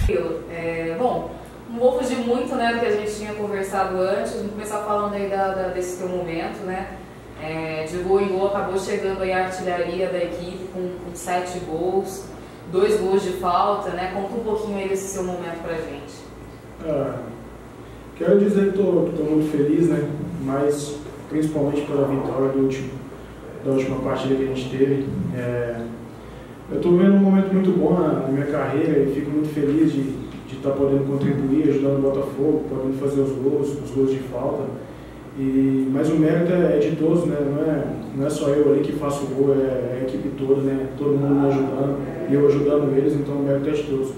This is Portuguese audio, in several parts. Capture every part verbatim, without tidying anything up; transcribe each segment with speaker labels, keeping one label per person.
Speaker 1: É, bom, não vou fugir muito, né, do que a gente tinha conversado antes. Vamos começar falando aí da, da, desse teu momento, né? É, de gol em gol, acabou chegando aí a artilharia da equipe com, com sete gols, dois gols de falta, né? Conta um pouquinho aí desse seu momento pra gente.
Speaker 2: Ah, quero dizer que estou muito feliz, né? Mas principalmente pela vitória do último, da última partida que a gente teve. É, eu estou vivendo um momento muito bom na, na minha carreira e fico muito feliz de de estar podendo contribuir, ajudando o Botafogo, podendo fazer os gols, os gols de falta. E, mas o mérito é, é de todos, né? Não é, não é só eu ali que faço o gol, é, é a equipe toda, né? Todo mundo me ajudando e eu ajudando eles, então o mérito é de todos.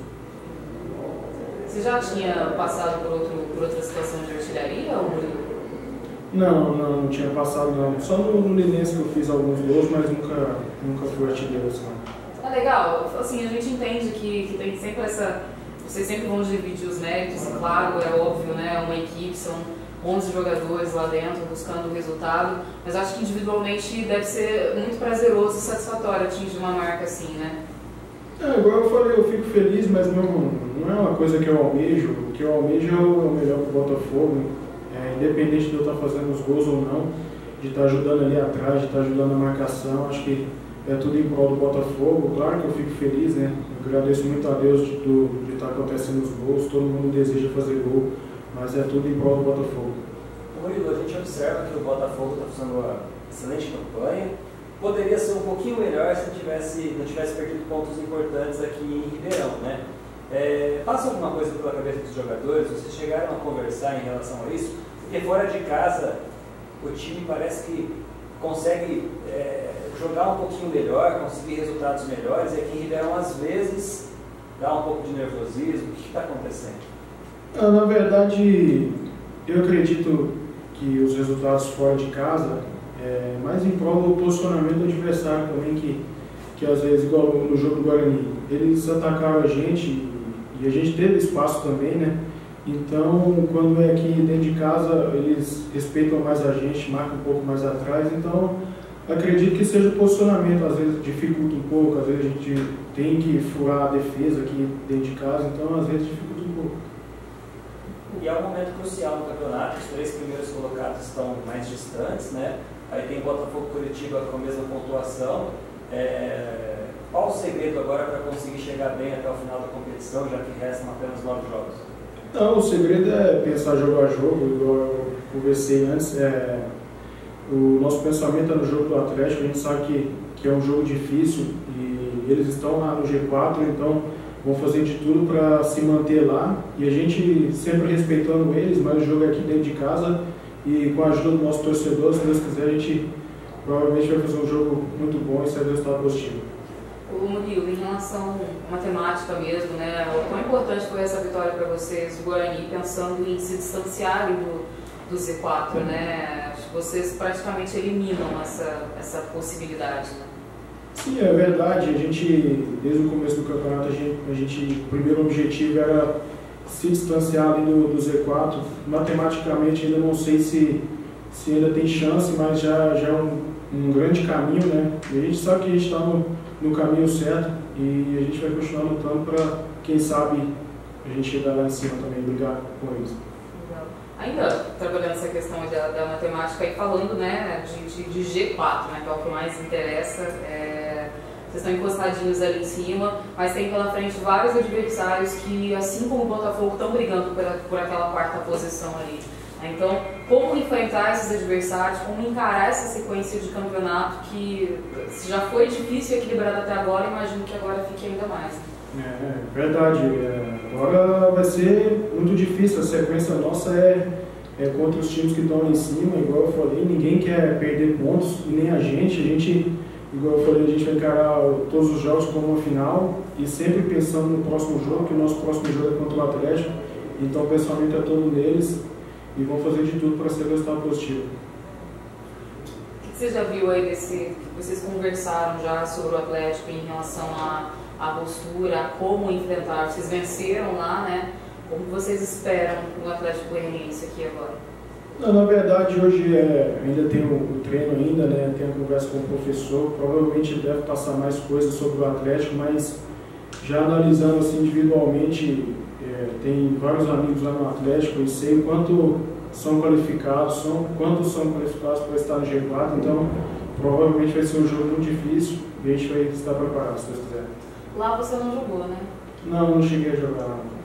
Speaker 1: Você já tinha passado por, outro, por outra situação de artilharia ou Murilo?
Speaker 2: Não, não, não tinha passado não. Só no, no Linense que eu fiz alguns gols, mas nunca, nunca fui artilheiro assim.
Speaker 1: É legal, assim, a gente entende que, que tem sempre essa... Vocês sempre vão dividir os méritos, e claro, é óbvio, né? É uma equipe, são onze jogadores lá dentro buscando o resultado, mas acho que individualmente deve ser muito prazeroso e satisfatório atingir uma marca assim, né?
Speaker 2: É, igual eu falei, eu fico feliz, mas não, não é uma coisa que eu almejo. O que eu almejo é o melhor para o Botafogo, é, independente de eu estar fazendo os gols ou não, de estar ajudando ali atrás, de estar ajudando a marcação, acho que é tudo em prol do Botafogo. Claro que eu fico feliz, né? Eu agradeço muito a Deus de, do, de estar acontecendo os gols, todo mundo deseja fazer gol, mas é tudo em prol do Botafogo.
Speaker 3: Murilo, a gente observa que o Botafogo está fazendo uma excelente campanha. Poderia ser um pouquinho melhor se tivesse, não tivesse perdido pontos importantes aqui em Ribeirão, né? É, passa alguma coisa pela cabeça dos jogadores? Vocês chegaram a conversar em relação a isso? Porque fora de casa o time parece que consegue é, jogar um pouquinho melhor, conseguir resultados melhores, e aqui em Ribeirão às vezes dá um pouco de nervosismo. O que está acontecendo?
Speaker 2: Ah, na verdade, eu acredito que os resultados fora de casa é mais em prol do posicionamento do adversário também, que, que às vezes, igual no jogo do Guarani, eles atacaram a gente e a gente teve espaço também, né? Então, quando é aqui dentro de casa, eles respeitam mais a gente, marcam um pouco mais atrás. Então, acredito que seja o posicionamento, às vezes dificulta um pouco, às vezes a gente tem que furar a defesa aqui dentro de casa, então às vezes dificulta um pouco.
Speaker 3: E é um momento crucial no campeonato, os três primeiros colocados estão mais distantes, né? Aí tem Botafogo e Curitiba com a mesma pontuação. É... Qual o segredo agora para conseguir chegar bem até o final da competição, já que restam apenas nove jogos?
Speaker 2: Não, o segredo é pensar jogo a jogo, igual eu conversei antes. É, o nosso pensamento é no jogo do Atlético, a gente sabe que, que é um jogo difícil e eles estão lá no G quatro, então vão fazer de tudo para se manter lá e a gente sempre respeitando eles, mas o jogo é aqui dentro de casa e com a ajuda do nosso torcedor, se Deus quiser, a gente provavelmente vai fazer um jogo muito bom e sair do resultado positivo.
Speaker 1: O Murilo, em relação à matemática mesmo, né, o quão importante foi essa vitória para vocês, o Guarani, pensando em se distanciarem do, do Z quatro, né? Acho que vocês praticamente eliminam essa, essa possibilidade, né?
Speaker 2: Sim, é verdade. A gente, desde o começo do campeonato, a gente, a gente o primeiro objetivo era se distanciar ali do, do Z quatro. Matematicamente, ainda não sei se, se ainda tem chance, mas já, já é um, um grande caminho, né? E a gente sabe que a gente está no, no caminho certo e a gente vai continuar lutando para, quem sabe, a gente chegar lá em cima também, brigar com eles.
Speaker 1: Ainda trabalhando essa questão da, da matemática e falando, né, de, de, de G quatro, né, que é o que mais interessa, é, vocês estão encostadinhos ali em cima, mas tem pela frente vários adversários que, assim como o Botafogo, estão brigando por, por aquela quarta posição ali. Então, como enfrentar esses adversários, como encarar essa sequência de campeonato que se já foi difícil e equilibrado até agora, imagino que agora fique ainda mais.
Speaker 2: É, verdade. É, agora vai ser muito difícil. A sequência nossa é, é contra os times que estão lá em cima, igual eu falei, ninguém quer perder pontos, nem a gente. A gente, igual eu falei, a gente vai encarar todos os jogos como uma final e sempre pensando no próximo jogo, que o nosso próximo jogo é contra o Atlético. Então o pensamento é todo neles e vão fazer de tudo para ser o resultado positivo.
Speaker 1: O que você já viu aí desse, vocês conversaram já sobre o Atlético em relação a a postura, a como enfrentar? Vocês venceram lá, né? Como vocês esperam o Atlético Goianiense aqui agora?
Speaker 2: Não, na verdade, hoje é, ainda tem o, o treino ainda, né? Tem a conversa com o professor, provavelmente ele deve passar mais coisas sobre o Atlético, mas já analisando assim individualmente, é, tem vários amigos lá no Atlético e sei o quanto são qualificados, são, quantos são qualificados para estar no G quatro, então provavelmente vai ser um jogo muito difícil e a gente vai estar preparado, se Deus quiser.
Speaker 1: Lá você não jogou, né?
Speaker 2: Não, não cheguei a jogar.